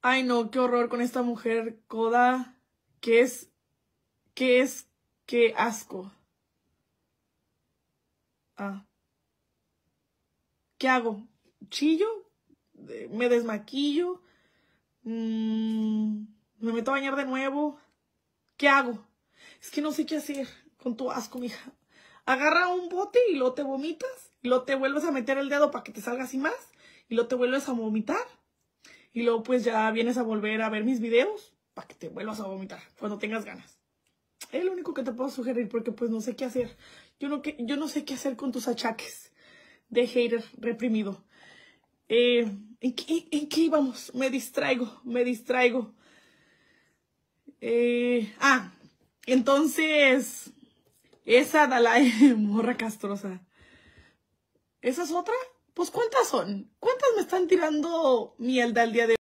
Ay, no, qué horror con esta mujer coda. Qué asco. Ah, ¿qué hago? ¿Chillo? ¿Me desmaquillo? ¿Me meto a bañar de nuevo? ¿Qué hago? Es que no sé qué hacer con tu asco, mija. Agarra un bote y luego te vomitas. Y luego te vuelves a meter el dedo para que te salga así más. Y luego te vuelves a vomitar. Y luego pues ya vienes a volver a ver mis videos para que te vuelvas a vomitar cuando tengas ganas. Es lo único que te puedo sugerir porque pues no sé qué hacer. Yo no sé qué hacer con tus achaques de hater reprimido. ¿En qué íbamos? Me distraigo. Entonces, esa Dalai, morra castrosa. ¿Esa es otra? Pues ¿cuántas son? ¿Cuántas me están tirando mierda al día de hoy?